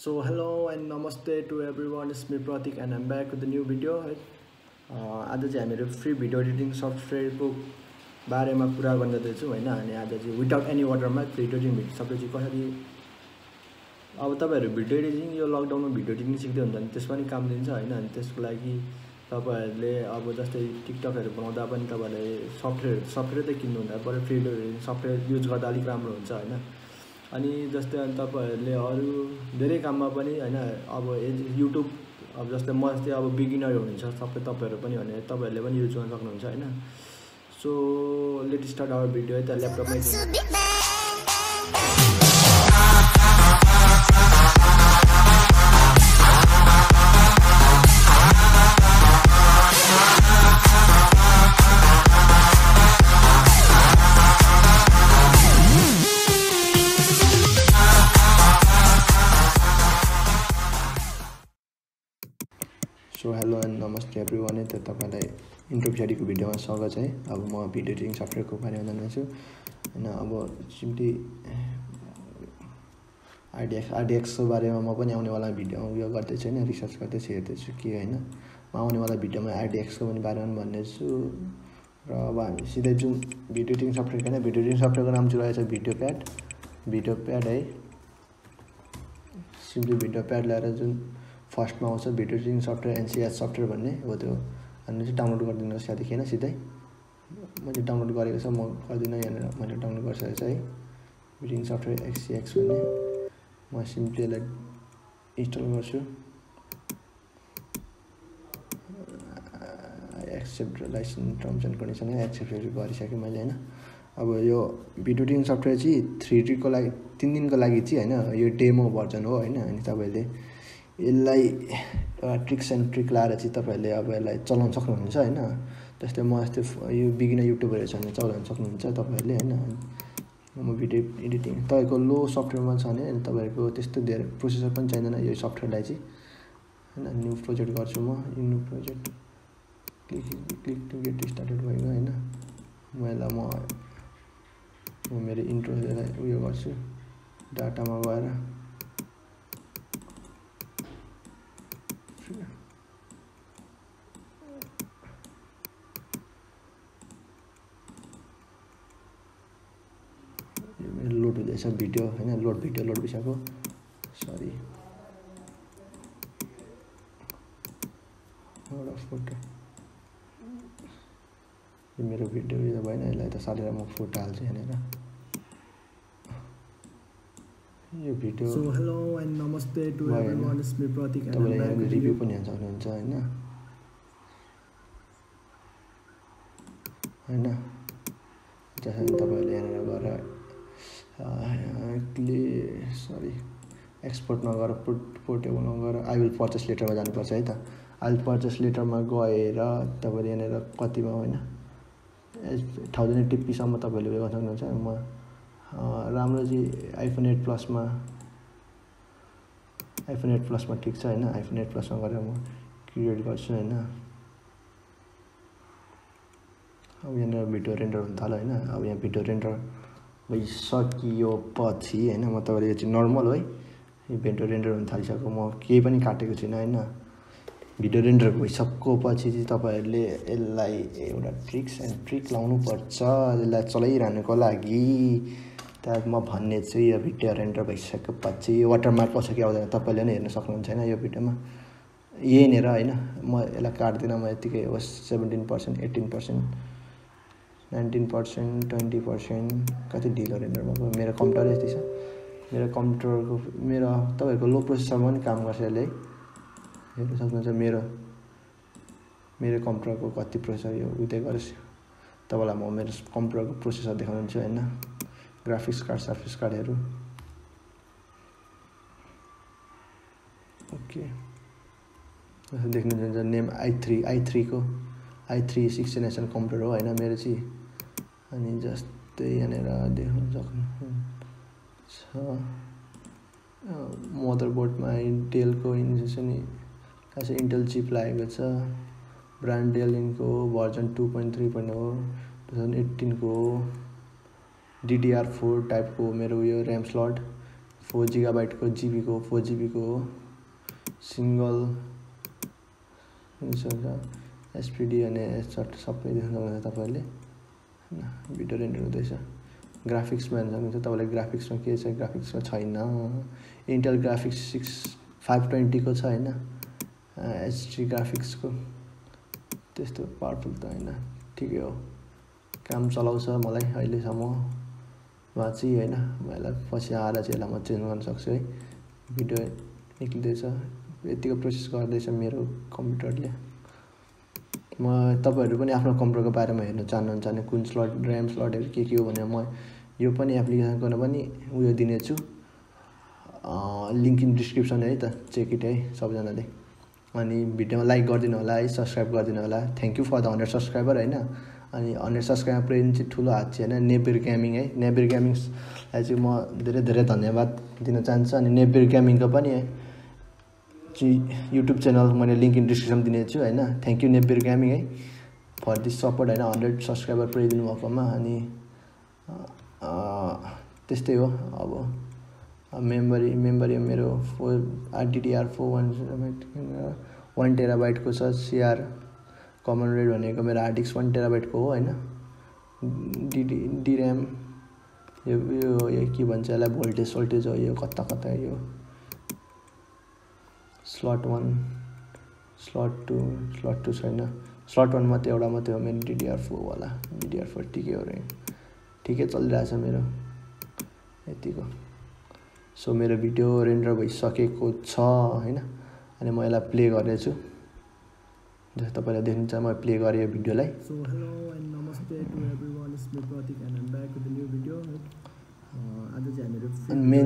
So hello and namaste to everyone. It's me Pratik and I'm back with a new video. आज चाहिँ हामीहरू free video editing सफ्टवेयरको बारेमा कुरा गर्दैछौँ हैन। अनि आज चाहिँ without any watermark video editing सबै चाहिँ कसरी अब तपाईहरु भिडियो एडिटिङ यो लकडाउनमा भिडियो एडिटिङ सिक्दै हुन्छ भने त्यसमा पनि काम दिन्छ हैन। अनि त्यसको लागि तपाईहरुले अब जस्तै टिकटकहरु बनाउँदा पनि तपाईहरुले सफ्टवेयर त किन्नु हुँदैन, पर फ्री सफ्टवेयर युज गर्दा अलिक राम्रो हुन्छ हैन। अनि जस्तै तपाईहरुले अरु धेरै काममा पनि हैन अब युट्युब अब जस्तै म जस्तै अब बिगिनर हुनुहुन्छ सबै तपाईहरु पनि भने तपाईहरुले पनि युज गर्न सक्नुहुन्छ हैन। So let's start our video है त ल्यापटपमै। सो हेलो एन्ड नमस्ते एभ्रीवन है त तपाईलाई इन्ट्रो पछाडिको भिडियोमा स्वागत है। अब म भिडियो एडिटिङ सफ्टवेयरको बारेमा जान्दैछु हैन। अब सिम्पली आरडिएक्स को बारेमा म पनि आउनेवाला भिडियोमा उयो गर्दैछु हैन, रिसर्च गर्दैछु, हेर्दैछु के हैन। म आउनेवाला भिडियोमा आरडिएक्स को पनि बारेमा भन्नेछु। र अब हामी सिधै जुन भिडियो एडिटिङ सफ्टवेयर हैन, भिडियो एडिटिङ सफ्टवेयरको नाम चाहिँ रहेछ भिडियो प्याड है। सिम्पली भिडियो प्याड ल्याएर जुन फर्स्टमा आउँछ video editing software NCH software भन्ने हो, त्यो हामीले चाहिँ डाउनलोड गरिदिनुहोस् यहाँदेखि हैन। सिधै मैले डाउनलोड गरेको छ, म गर्दिनँ यहाँनिर, मैले डाउनलोड गरिसकेको छ है एडिटिङ सफ्टवेयर एक्ससीएक्स भन्ने। म सिम्पली यसलाई इन्स्टल गर्छु। Accept license terms and condition accept गरिसकेँ मैले हैन। अब यो भिडियो एडिटिङ सफ्टवेयर चाहिँ 3D को लागि 3 दिनको लागि चाहिँ हैन, यो डेमो भर्जन हो हैन। अनि तपाईले यसलाई ट्रिक्स एन्ड ट्रिक लाएर चाहिँ तपाईहरुले अब यसलाई चलाउन सक्नुहुन्छ हैन। जस्तै म जस्तै यो बिगिनर युट्युबरहरु छ भने चलाउन सक्नुहुन्छ तपाईहरुले हैन। म भिडियो एडिटिङ तपाईको लो सफ्टवेयरमा छ भने तपाईहरुको त्यस्तो धेरै प्रोसेसर पनि चाहिँदैन यो सफ्टवेयरलाई चाहिँ हैन। न्यू प्रोजेक्ट गर्छु म, new project click to get started भयो हैन। म यसलाई म मेरो इन्ट्रोलाई उयो गर्छु, डाटामा गएर लोड हुँदैछ भिडियो हैन। लोड भइसक्यो, सरी एउटा फोटो यो मेरो भिडियो उयो भएन, यसलाई त सालेर म फोटो हाल्छु यहाँनिर यो भिडियो। सो हेलो एन्ड नमस्ते to everyone, it's me Pratik and तपाईले यहाँ रिभ्यू पनि हेर्न सक्नुहुन्छ हैन हैन। जसरी तपाईले यहाँनिर गएर एक्सपोर्टमा गएर पोर्टेबलमा गएर आई विल पर्चेस लेटरमा जानुपर्छ है त। आई विल पर्चेस लेटरमा गएर तपाईले यहाँनिर कतिमा हैन 1080p सम्म तपाईले उयो गर्न सक्नुहुन्छ। म राम्रो चाहिँ आइफोन 8 प्लसमा ठिक छ हैन। आइफोन 8 प्लसमा गरेर म क्रिएट गर्छु हैन। अब यहाँ भिडियो रेन्डर हुन थाल्यो हैन। अब यहाँ भिडियो रेन्डर भइसकियो पछि हैन, म तपाईले यो चाहिँ नर्मल हो है, यो भिडियो रेन्डर हुन थालिसक्यो, म केही पनि काटेको छैन हैन। भिडियो रेन्डर भइसकेपछि चाहिँ तपाईहरुले यसलाई एउटा ट्रिक्स एन्ड ट्रिक लाउनु पर्छ यसलाई चलाइरहनुको लागि। त म भन्ने छु यो भिडियो रेन्डर भइसकेपछि वाटरमार्क आउँछ कि आउँदैन तपाईले नै हेर्न सक्नुहुन्छ हैन यो भिडियोमा। यहीँनेर हैन म यसलाई काट्दिनँ, म यतिकै होस् 17%, 18%, 19%, 20% कति ढिलो रेन्डर भएको। मेरो कम्प्युटर यति छ, मेरो कम्प्युटरको मेरो तपाईहरुको लो प्रोसेसरमा पनि काम गर्छ यसले हेर्न सक्नुहुन्छ। मेरो कम्प्युटरको कति प्रोसेसर यो उतै गरेछ तपाईलाई म मेरो कम्प्युटरको प्रोसेसर देखाउँछु हैन। ग्राफिक्स कार्ड सर्फेस कार्डहरु ओके देख्नुहुन्छ। नेम i3 को i3 6th जेनेरेसन कम्प्युटर हो हैन मेरो चाहिँ। अनि जस्तै यहाँनिर देख्न सक्नुहुन्छ मदरबोर्डमा डेलको इन्टेल चिप लागेको छ। ब्रान्ड डेलको भर्जन 2.3.0 2018 को DDR4 टाइपको मेरो यो र्याम स्लट 4 GB को GB को 4 GB को हो सिंगल एसपीडी अनि सबै देख्न सक्नुहुन्छ तपाईहरुले हैन भिडियो रेन्डर हुँदैछ ग्राफिक्समा हेर्न सक्नुहुन्छ तपाईले ग्राफिक्समा के छ ग्राफिक्समा छैन इन्टेल ग्राफिक्स 6520 को छ हैन एचडी ग्राफिक्स को त्यस्तो पावरफुल त हैन ठिकै हो काम चलाउँछ मलाई अहिले सम्म चाहिँ हैन मलाई पछि आएर चाहिँ यसलाई म चेन्ज गर्न सक्छु है भिडियो निक्लिदैछ यतिको प्रोसेस गर्दैछ मेरो कम्प्युटरले म तपाईहरु पनि आफ्नो कम्प्युटरको बारेमा हेर्न चाहनुहुन्छ भने कुन स्लट र्याम स्लटहरु के हो भने म यो पनि एप्लिकेसनको पनि उयो दिने छु लिंक इन डिस्क्रिप्सन है त चेक इट है सबजनाले अनि भिडियोमा लाइक गरिदिनु होला है सब्स्क्राइब गरिदिनु होला thank you for the 100 subscriber हैन अनि 100 सब्स्क्राइबर प्रेजेन्ट चाहिँ ठुलो हात चाहिँ हैन नेबिर गेमिङ है नेबिर गेमिङलाई चाहिँ म धेरै धेरै धन्यवाद दिन चाहन्छु अनि नेबिर गेमिङको पनि युट्युब च्यानल मैले लिंक इन डिस्क्रिप्सन दिने छु हैन थ्यांक यू नेबिर गेमिङ है फर दिस सपोर्ट हैन 100 सब्स्क्राइबर पुर्याइदिनु भएकोमा अनि त्यस्तै हो अब मेमोरी मेरो 4 DDR4 1 टेराबाइट को छ CR कमन रेट भनेको मेरो हार्ड डिस्क 1 टेराबाइट को हो हैन DRAM यो के भन्छ यसलाई भोल्टेज हो यो कता यो स्लट 1 स्लट 2 छैन स्लट 1 मात्रै एउटा मात्रै हो मेरो DDR4 वाला DDR4 ठिकै हो रे ठिकै चलिरहेछ मेरो यतिको सो मेरो भिडियो रेन्डर भइसकेको छ हैन अनि म यसलाई प्ले गर्दैछु जस्तो तपाईले देख्नुहुन्छ म प्ले गरे यो भिडियोलाई सो हेलो एन्ड नमस्ते to everyone it's me Pratik and I am back with the new video आज चाहिँ हामीहरु मेन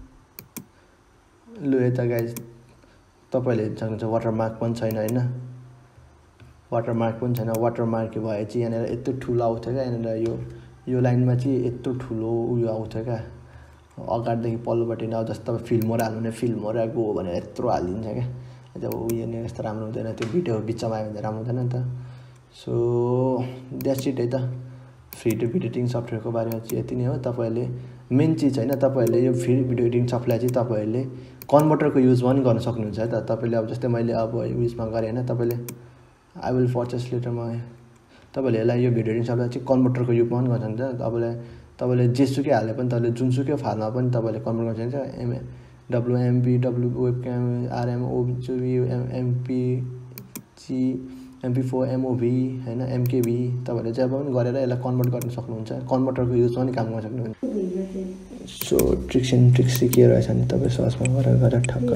लु यता गाइस तपाईले हेर्न सक्नुहुन्छ वाटरमार्क पनि छैन हैन वाटरमार्क पनि छैन वाटरमार्क भए चाहिँ यहाँनिर यत्रो ठुलो आउँथ्यो क्या यहाँनिर यो लाइनमा चाहिँ यत्रो ठुलो उयो आउँथ्यो क्या अगाडिदेखि पल्लोपट्टि न जस्तो फिल्महरु हाल्नु भने फिल्महरु गो भनेर यत्रो हालिदिन्छ क्या जब उयो नि यस्तो राम्रो हुँदैन त्यो भिडियो बिचमा आयो भने राम्रो हुँदैन नि त सो द्याट्स इट है त फ्री टु भिडियो एडिटिङ सफ्टवेयरको बारेमा चाहिँ यति नै हो तपाईहरुले मेन चीज हैन तपाईहरुले यो फ्री भिडियो एडिटिङ सफ्टवेयर चाहिँ तपाईहरुले कन्भर्टरको युज पनि गर्न सक्नुहुन्छ है त तपाईले अब जस्तै मैले अब युजमा गरे हैन तपाईले आई विल पर्चेस लेटर मा तपाईले यसलाई यो भिडियो एडिटिङ सफ्टवेयर चाहिँ कन्भर्टरको युज पनि गर्न सक्नुहुन्छ तपाईले जेसुकै हाले पनि तपाईले जुनसुकै फाइलमा पनि तपाईले कन्भर्ट गर्न सक्नुहुन्छ WMV W webcam RM OBJ MP G MP4 MOV हैन MKV तपाईले जब पनि गरेर यसलाई कन्भर्ट गर्न सक्नुहुन्छ कन्भर्टरको युज पनि काम गर्न सक्नुहुन्छ सो ट्रिक्स एन्ड ट्रिक्स के रहेछ नि तपाई सर्चमा गरेर ठक्क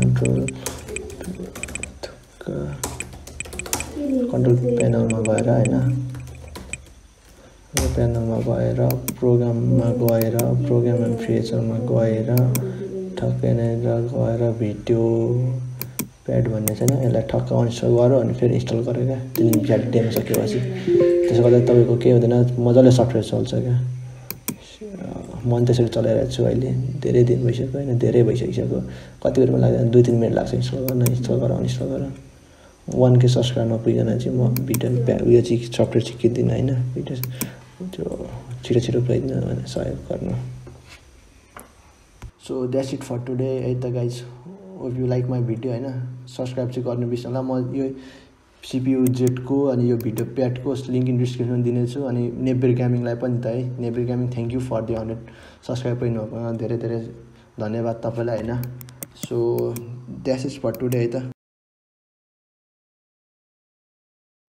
कन्ट्रोल प्यानलमा गएर हैन प्यानलमा गएर प्रोग्राममा गएर प्रोग्राम एन्ड फिचरमा गएर ठक्कै गएर भिडियो प्याड भन्ने छैन यसलाई ठक्क अनइन्स्टल गर अनि फेरि इन्स्टल गरेर त्यो भिडियो डेमो सकेपछि त्यसो गर्दा तपाईको के हुँदैन मजाले सफ्टवेयर चल्छ क्या म त्यसरी चलाइरहेको छु अहिले धेरै दिन भइसक्यो हैन धेरै भइसकिसक्यो कति बेरमा लाग्दैन 2-3 मिनेट लाग्छ इन्स्टल गर अनइन्स्टल गर 1K सब्स्क्राइब नपुगिकन चाहिँ म भिडियो उयो चाहिँ सफ्टवेयर सिकिदिन हैन भिडियो त्यो छिटो पुऱ्याइदिनु भने सहयोग गर्नु so that's it for today है त guys if you like my video हैन सब्स्क्राइब चाहिँ गर्नु बिर्सनु होला म यो CPUZ को अनि यो भिडियो प्याडको लिंक इन डिस्क्रिप्सन दिनेछु अनि नेबिर गेमिङलाई पनि त है Nebir gaming thank you for the 100 subscribe पनि धेरै धेरै धन्यवाद तपाईलाई हैन so that's it for today है त